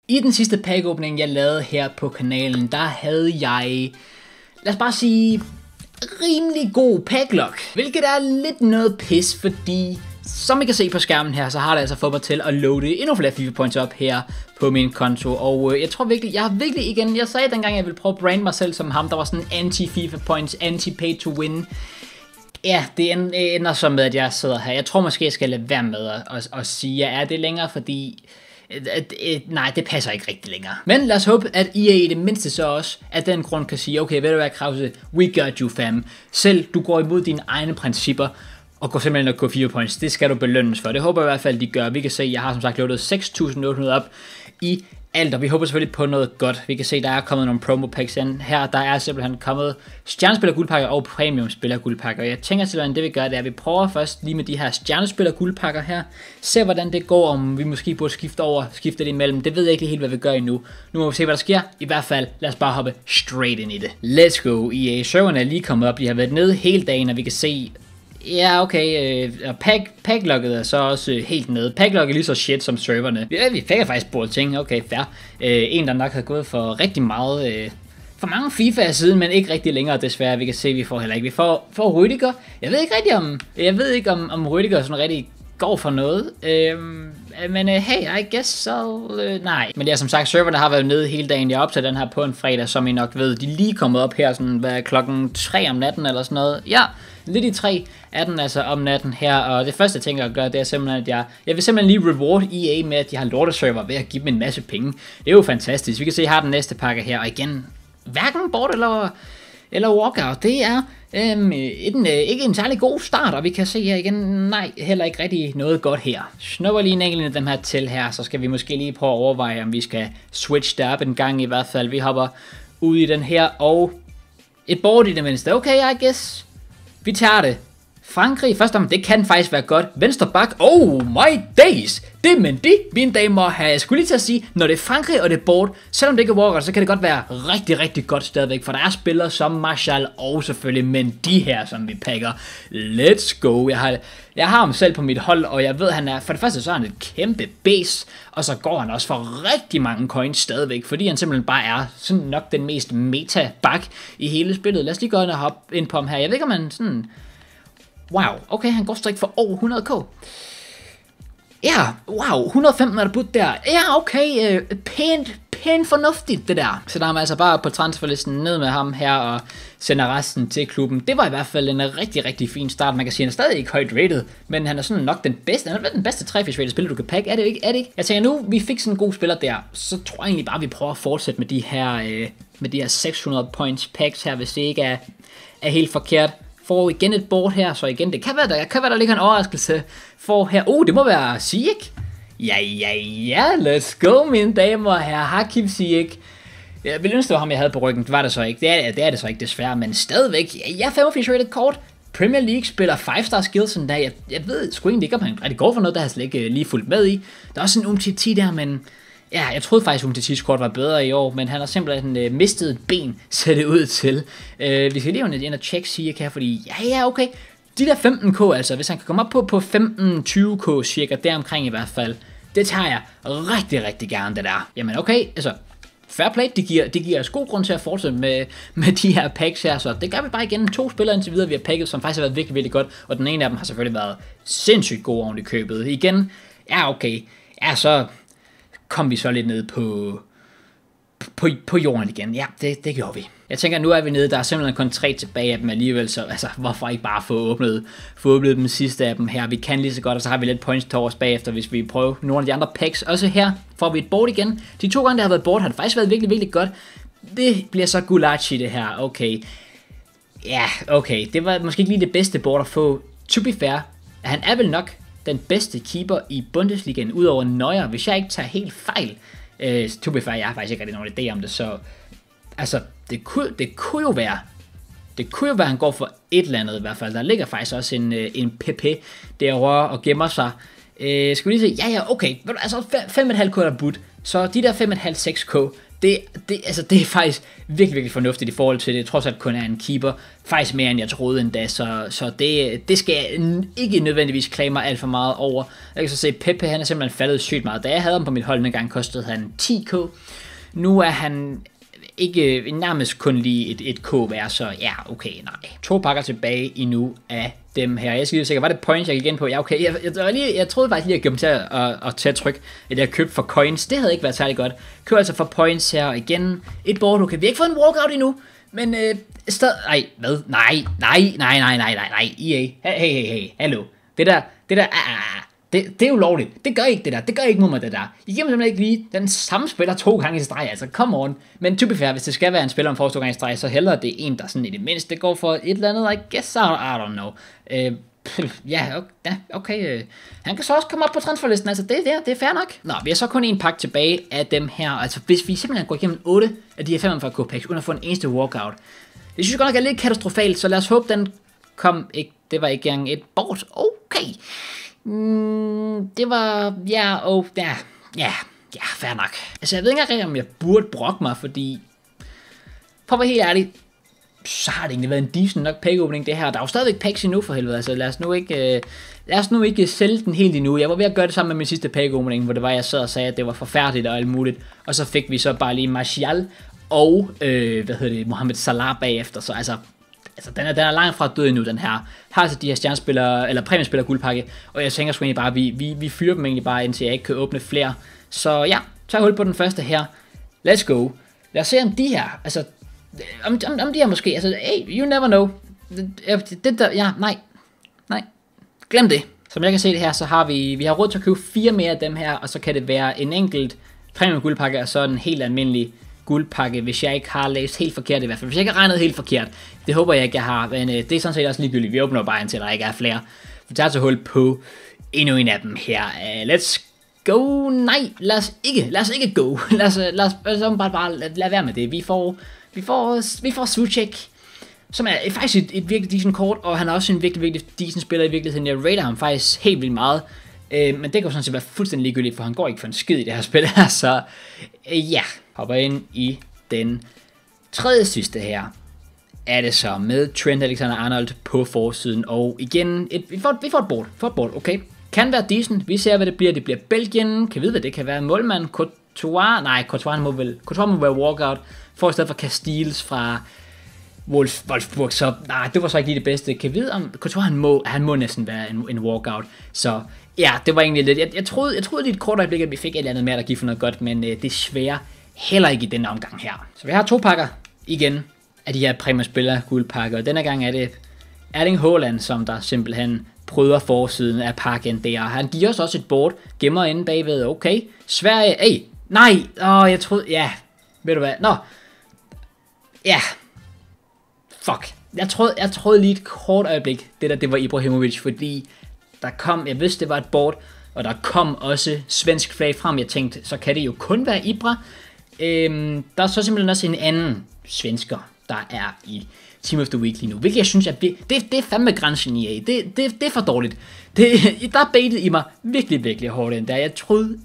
I den sidste pack-åbning, jeg lavede her på kanalen, der havde jeg, lad os bare sige, rimelig god pack-luck. Hvilket er lidt noget pis, fordi som I kan se på skærmen her, så har det altså fået mig til at loade endnu flere FIFA points op her på min konto. Og jeg tror virkelig, jeg sagde dengang, jeg ville prøve at brande mig selv som ham, der var sådan anti-FIFA points, anti-pay to win. Ja, det ender så med, at jeg sidder her. Jeg tror måske, jeg skal lade være med at sige, at jeg er det længere, fordi nej, det passer ikke rigtig længere. Men lad os håbe, at EA i det mindste så også af den grund kan sige, okay, ved du hvad, Krause, we got you, fam. Selv du går imod dine egne principper og går simpelthen og går 4 points. Det skal du belønnes for. Det håber jeg i hvert fald, de gør. Vi kan se, at jeg har som sagt loadet 6.800 op i alt, og vi håber selvfølgelig på noget godt. Vi kan se, der er kommet nogle promo packs ind. Her der er simpelthen kommet stjernespiller guldpakker og premium spiller guldpakker. Jeg tænker simpelthen, det vi gør, det er, at vi prøver først lige med de her stjernespiller guldpakker her. Se hvordan det går, om vi måske burde skifte det imellem. Det ved jeg ikke helt, hvad vi gør endnu. Nu må vi se, hvad der sker. I hvert fald, lad os bare hoppe straight ind i det. Let's go. EA serverne er lige kommet op. De har været nede hele dagen, og vi kan se, ja, okay, og packlocket er så også helt nede. Packlocket er lige så shit som serverne. Ja, vi fik faktisk både ting, okay, fair. En, der nok har gået for rigtig meget, for mange FIFA siden, men ikke rigtig længere desværre. Vi kan se, vi får heller ikke. Vi får Rüdiger. Jeg ved ikke om Rüdiger sådan rigtig går for noget. Men hey, I guess so, nej. Men ja, som sagt, serverne har været nede hele dagen. Jeg optager den her på en fredag, som I nok ved. De er lige kommet op her, sådan, hvad, klokken 3 om natten eller sådan noget. Ja, lidt i 3 er den altså om natten her. Og det første, jeg tænker at gøre, det er simpelthen, at jeg vil simpelthen lige reward EA med, at de har lorteserver ved at give dem en masse penge. Det er jo fantastisk. Vi kan se, at jeg har den næste pakke her. Og igen, hverken board eller walkout, det er ikke en særlig god start, og vi kan se her igen, nej, heller ikke rigtig noget godt her. Snupper lige en enkelt af dem her til her, så skal vi måske lige prøve at overveje, om vi skal switch derop en gang i hvert fald. Vi hopper ud i den her, og et board i det mindste. Okay, I guess. Vi tager det. Frankrig, først om det kan faktisk være godt. Venstre bak, oh my days. Det, men det, mine damer og herrer, jeg skulle lige til at sige, når det er Frankrig og det er board, selvom det ikke er walkout, så kan det godt være rigtig, rigtig godt stadigvæk, for der er spillere som Martial og selvfølgelig, men de her, som vi pakker. Let's go. Jeg har ham selv på mit hold, og jeg ved, han er, for det første så er han et kæmpe base, og så går han også for rigtig mange coins stadigvæk, fordi han simpelthen bare er sådan nok den mest meta-bak i hele spillet. Lad os lige gå ind og hoppe ind på ham her. Jeg ved ikke, om han sådan... Wow, okay, han går strik for over 100k. Ja, wow, 115 er der budt der. Ja, okay, pænt fornuftigt det der. Så der er man altså bare på transferlisten ned med ham her og sender resten til klubben. Det var i hvert fald en rigtig, rigtig fin start. Man kan sige, at han er stadig ikke højt rated, men han er sådan nok den bedste. Han er den bedste 3-fish-rated spiller, du kan pakke. Er det ikke? Jeg tænker nu, vi fik sådan en god spiller der, så tror jeg egentlig bare, vi prøver at fortsætte med de her 600 points packs her, hvis det ikke er helt forkert. Får igen et board her, så igen, det kan være, der ligger en overraskelse for her. Det må være Ziyech. Ja, let's go, mine damer og herrer. Hakim Ziyech. Jeg ville ønske, det var ham, jeg havde på ryggen. Det var det så ikke. Det er det så ikke, desværre. Men stadigvæk, ja, 85 rated kort. Premier League spiller 5-star skills en dag. Jeg ved sgu egentlig ikke, om han rigtig går for noget, der har slet ikke lige fulgt med i. Der er også en UMTT der, men... Ja, jeg troede faktisk, at UMTT's kort var bedre i år, men han har simpelthen mistet et ben, ser det ud til. Vi skal lige ind og tjekke Ziyech her, fordi ja, okay. De der 15k, altså, hvis han kan komme op på 15-20k cirka, deromkring i hvert fald, det tager jeg rigtig, rigtig gerne, det der. Jamen okay, altså, fair play, det giver os god grund til at fortsætte med de her packs her, så det gør vi bare igen. 2 spillere indtil videre, vi har packet, som faktisk har været virkelig, virkelig godt, og den ene af dem har selvfølgelig været sindssygt god oven i købet. Igen, ja okay, ja så... kom vi så lidt ned på jorden igen. Ja, det gjorde vi. Jeg tænker, nu er vi nede. Der er simpelthen kun 3 tilbage af dem alligevel, så altså, hvorfor ikke bare få åbnet dem sidste af dem her? Vi kan lige så godt, og så har vi lidt points til os bagefter, hvis vi prøver nogle af de andre packs. Også her får vi et board igen. De 2 gange, der har været board, har det faktisk været virkelig, virkelig godt. Det bliver så Gulacsi det her. Okay. Ja, okay. Det var måske ikke lige det bedste board at få. To be fair, han er vel nok den bedste keeper i Bundesligaen, udover Neuer, hvis jeg ikke tager helt fejl. To be fair, jeg har faktisk ikke rigtig nogen idé om det, så altså, det kunne jo være, at han går for et eller andet i hvert fald. Der ligger faktisk også en PP derovre og gemmer sig. Skal vi lige se, ja, okay, altså 5,5k der budt, så de der 5,5-6k, altså, det er faktisk virkelig, virkelig fornuftigt i forhold til det. Trods alt kun er en keeper. Faktisk mere end jeg troede endda. Så det skal jeg ikke nødvendigvis klage mig alt for meget over. Jeg kan så se, Pepe han er simpelthen faldet sygt meget. Da jeg havde ham på mit hold en gang, kostede han 10k. Nu er han ikke nærmest kun lige et K værd, så ja, okay, nej. 2 pakker tilbage endnu af dem her. Jeg skal lige sikkert, var det points, jeg gik ind på? Ja, okay. Jeg troede faktisk lige, at jeg gik til at tage tryk, at jeg købte for coins. Det havde ikke været særlig godt. Køb altså for points her igen. Et board, okay. Vi har ikke fået en walkout endnu, men nej, hvad? Nej. EA. Hey, hallo. Det der, det er ulovligt. Det gør ikke det der. Det gør ikke mod mig, det der. I giver mig simpelthen ikke lige den samme spiller 2 gange i streg. Altså, come on. Men to be fair, hvis det skal være en spiller om 2 gange i streg, så hellere det en, der sådan i det mindste går for et eller andet. I guess I don't know. Okay. Han kan så også komme op på transferlisten. Altså, det er fair nok. Nå, vi har så kun en pakke tilbage af dem her. Altså, hvis vi simpelthen går igennem 8 af de her 45 k-packs, uden at få en eneste walkout. Det synes jeg godt nok er lidt katastrofalt, så lad os håbe, den kom ikke. Det var ikke engang et board. Okay. Det var, fair nok. Altså, jeg ved ikke engang, om jeg burde brokke mig, fordi, for at være helt ærlig, så har det egentlig været en decent nok pack-opening, det her. Der er jo stadigvæk packs endnu, for helvede, altså lad os nu ikke sælge den helt endnu. Jeg var ved at gøre det sammen med min sidste pack-opening, hvor det var, jeg sad og sagde, at det var forfærdeligt og alt muligt, og så fik vi så bare lige Martial og, Mohamed Salah bagefter, så altså, den er langt fra død endnu, den her. Har altså de her stjernespillere, eller præmiespillere guldpakke, og jeg tænker sgu egentlig bare, vi fyrer dem egentlig bare, indtil jeg ikke kan åbne flere. Så ja, tag hul på den første her. Let's go. Lad os se om de her, altså, om de her måske, altså, hey, you never know. Nej. Glem det. Som jeg kan se det her, så har vi har råd til at købe 4 mere af dem her, og så kan det være en enkelt premium guldpakke, og så en helt almindelig guldpakke, hvis jeg ikke har læst helt forkert i hvert fald. Hvis jeg ikke har regnet helt forkert, det håber jeg ikke, jeg har, men det er sådan set også ligegyldigt. Vi åbner bare indtil der ikke er flere. Vi tager så hul på endnu en af dem her. Let's go. Nej, lad os ikke go. Lad os bare lade være med det. Vi får Souček, som er faktisk et virkelig decent kort, og han er også en virkelig decent spiller i virkeligheden. Jeg rater ham faktisk helt vildt meget. Men det kan jo sådan set være fuldstændig ligegyldigt, for han går ikke for en skid i det her spil her, så ja, hopper ind i den tredje sidste her. Er det så med Trent Alexander-Arnold på forsiden, og igen, vi får et board, okay. Kan være decent, vi ser hvad det bliver Belgien, kan vide hvad det kan være, målmand, Courtois må være walkout, for i stedet for Castells fra Wolfsburg, så nej, det var så ikke lige det bedste. Kan vide om Courtois, han må næsten være en walkout, så ja, det var egentlig lidt, jeg troede lige et kort øjeblik, at vi fik et eller andet mere, der giver for noget godt, men desværre heller ikke i denne omgang her. Så vi har 2 pakker igen af de her præmiespillere guldpakker, og denne gang er det Erling Haaland, som der simpelthen prøver forsiden af pakken der. Han giver os også et board, gemmer inde bagved, okay. Sverige, nej, jeg troede, ja, ved du hvad, ja, fuck. Jeg troede lige et kort øjeblik, det var Ibrahimovic, fordi der kom, jeg vidste det var et board, og der kom også svensk flag frem. Jeg tænkte, så kan det jo kun være Ibra. Der er så simpelthen også en anden svensker, der er i Team of the Week lige nu, hvilket jeg synes, at det er fandme grænsen i. Det er for dårligt. Der baitede I mig virkelig hårdt ind der. Jeg troede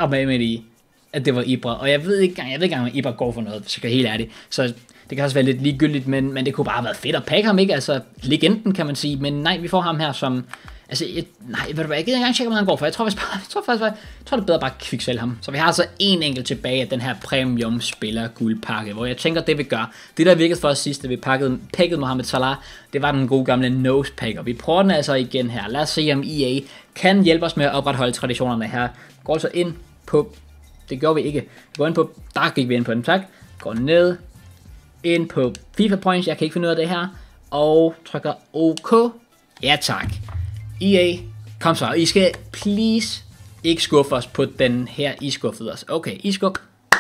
at det var Ibra, og jeg ved ikke engang, om Ibra går for noget, hvis jeg er helt ærlig. Så det kan også være lidt ligegyldigt, men det kunne bare have været fedt at pakke ham, ikke? Altså, legenden kan man sige, men nej, vi får ham her som, altså, ved du hvad, jeg gider ikke engang tjekke, om han går for. Jeg tror det er bedre bare at kviksælge ham. Så vi har altså en enkelt tilbage af den her premium spiller guldpakke, hvor jeg tænker, det vil gøre. Det der virkede for os sidst, da vi pakkede Mohamed Salah, det var den gode gamle nose pack, og vi prøver den altså igen her. Lad os se, om EA kan hjælpe os med at opretholde traditionerne her. Går så ind på, det gjorde vi ikke. Går ind på, der gik vi ind på den, tak. Går ned, ind på FIFA Points, jeg kan ikke finde ud af det her, og trykker OK. Ja tak. EA, kom så, I skal please ikke skuffe os på den her, I skuffede os. Okay, I skub.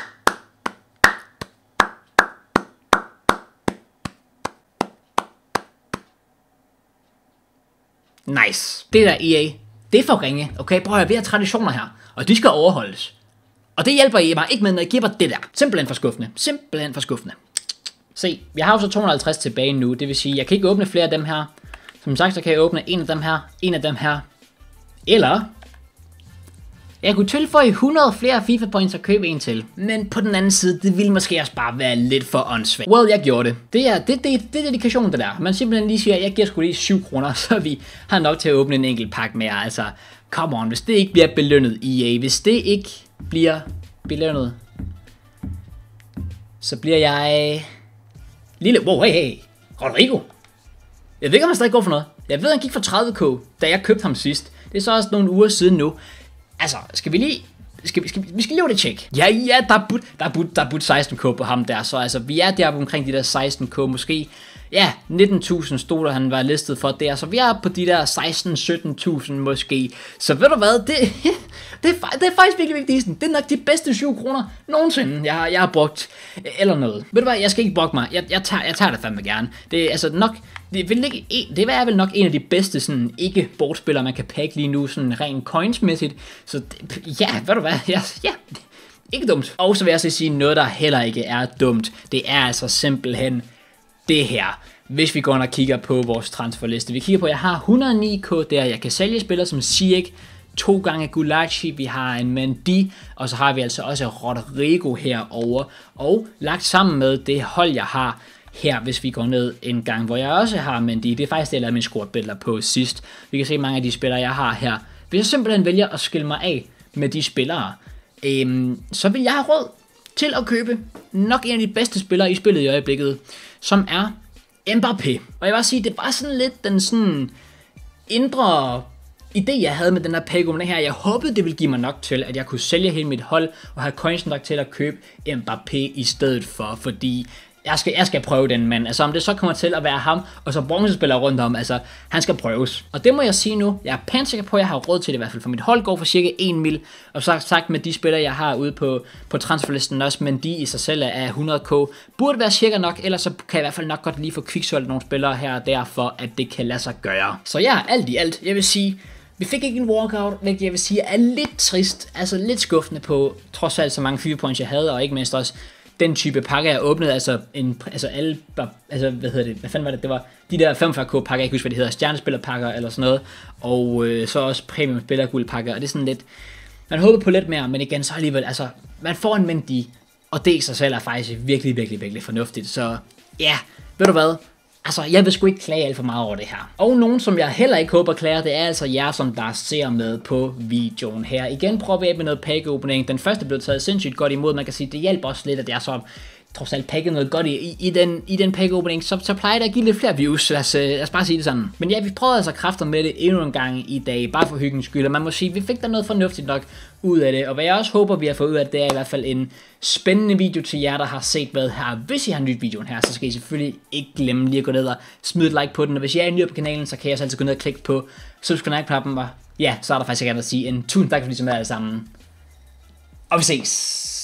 Nice. Det der EA, det er for ringe. Okay, prøv at høre, vi har traditioner her, og de skal overholdes. Og det hjælper I mig ikke med, når I giver mig det der. Simpelthen for skuffende. Se, jeg har jo så 250 tilbage nu, det vil sige, jeg kan ikke åbne flere af dem her. Som sagt, så kan jeg åbne en af dem her, eller Jeg kunne tilføje 100 flere FIFA points og købe en til. Men på den anden side, det ville måske også bare være lidt for åndssvagt. Well, jeg gjorde det. Det er dedikation, det der. Man simpelthen lige siger, jeg giver sgu lige 7 kroner, så vi har nok til at åbne en enkelt pakke mere. Altså, come on, hvis det ikke bliver belønnet EA, hvis det ikke bliver belønnet, så bliver jeg... Wow, hey, Rodrigo. Jeg ved ikke, om han stadig går for noget. Jeg ved, han gik for 30k, da jeg købte ham sidst. Det er så også nogle uger siden nu. Altså, skal vi lige... Vi skal lige det tjek. Ja, der er budt 16k på ham der, så altså, vi er deroppe omkring de der 16k, måske. Ja, 19.000 stod der, han var listet for der, så vi er på de der 16-17.000 måske. Så ved du hvad, det er faktisk virkelig decent. Det er nok de bedste 7 kroner nogensinde, jeg har brugt, eller noget. Ved du hvad, jeg skal ikke brokke mig, jeg tager det fandme gerne. Det er altså nok... Det er vel nok en af de bedste sådan ikke bortspillere man kan pakke lige nu sådan rent coinsmæssigt. Så ja, ved du hvad? Ja, ikke dumt. Og så vil jeg så sige noget der heller ikke er dumt. Det er altså simpelthen det her. Hvis vi går ind og kigger på vores transferliste. Vi kigger på, at jeg har 109k der. Jeg kan sælge spillere som Ziyech, 2 gange Gulacsi, vi har en Mendy, og så har vi altså også Rodrigo herover. Og lagt sammen med det hold jeg har her, hvis vi går ned en gang, hvor jeg også har Mendy. Det er faktisk det, jeg lavede min squad-billeder på sidst. Vi kan se mange af de spillere, jeg har her. Hvis jeg simpelthen vælger at skille mig af med de spillere, så vil jeg have råd til at købe nok en af de bedste spillere i spillet i øjeblikket, som er Mbappé. Og jeg vil også sige, det var sådan lidt den sådan indre idé, jeg havde med den her pakke her. Jeg håbede, det ville give mig nok til, at jeg kunne sælge hele mit hold og have coins nok til at købe Mbappé i stedet for, fordi jeg skal prøve den mand. Altså om det så kommer til at være ham, og så bronzespillere rundt om, altså han skal prøves. Og det må jeg sige nu, jeg er pænt sikker på, at jeg har råd til det i hvert fald, for mit hold går for cirka 1 mil, og så sagt med de spillere, jeg har ude på transferlisten også, men de i sig selv er 100k, burde være cirka nok, ellers så kan jeg i hvert fald nok godt lige få kviksolgt nogle spillere her og der, for at det kan lade sig gøre. Så ja, alt i alt, jeg vil sige, vi fik ikke en walkout, hvilket jeg vil sige er lidt trist, altså lidt skuffende på, trods alt så mange 4 points jeg havde, og ikke mindst også den type pakke, jeg åbnede, hvad fanden var det, det var de der 45k pakker, jeg ikke husker, hvad det hedder, stjernespillerpakker eller sådan noget, og så også premium spillerguldpakker, og det er sådan lidt, man håber på lidt mere, men igen, så alligevel, altså, man får en Mendy, og det i sig selv er faktisk virkelig, virkelig, virkelig fornuftigt, så ja, ved du hvad, altså, jeg vil sgu ikke klage alt for meget over det her. Og nogen, som jeg heller ikke håber klager, det er altså jer, som der ser med på videoen her. Igen prøver vi med noget pack-opening. Den første blev taget sindssygt godt imod. Man kan sige, det hjælper også lidt, at jeg så trods alt pakke noget godt i den pack-opening, så plejer det at give lidt flere views. Lad os bare sige det sådan. Men ja, vi prøvede altså kræfter med det endnu en gang i dag, bare for hyggens skyld. Og man må sige, vi fik der noget fornuftigt nok ud af det. Og hvad jeg også håber, vi har fået ud af det, er i hvert fald en spændende video til jer, der har set hvad her. Hvis I har nyt videoen her, så skal I selvfølgelig ikke glemme lige at gå ned og smide et like på den. Og hvis I er ny på kanalen, så kan jeg også altid gå ned og klikke på subscribe-knappen. Og ja, så er der faktisk ikke andet at sige end tusind tak, fordi I så med alle sammen. Og vi ses!